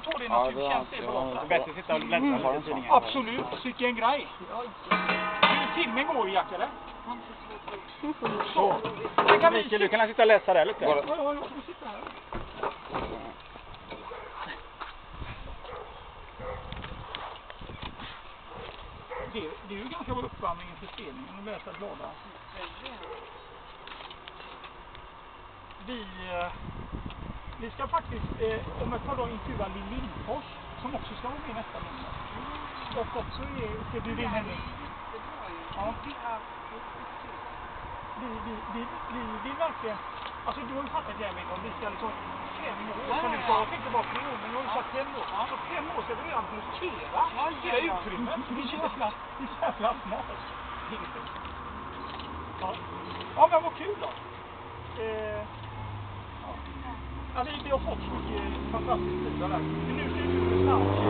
ta det naturtjänst det bra. Det är bättre att sitta och läsa i tidningen. Absolut, tycker en grej. Filmen går ju, Jack, eller? Så. Mikael, du kan sitta och läsa där lite. Ja, jag kan sitta här. Det är ju ganska bra uppvärmning inför spelningen och läsa glada. Vi ska faktiskt om ett par dagar intervjua Lill Lindfors som också ska vara med nästa gång. Och också ska bjuda in henne. Ja. Vi verkligen, alltså du har ju fattat jävligt om vi ska liksom 5 år som du sa, jag tänkte bara på men jag har ju sagt 5 år. Så 5 år ska vi redan blockera hela utrymmet. Vi känner plastmat. Ja men vad kul då. Ja, vi har fått så mycket fantastiskt tid där. Men nu ser det ut snabbt.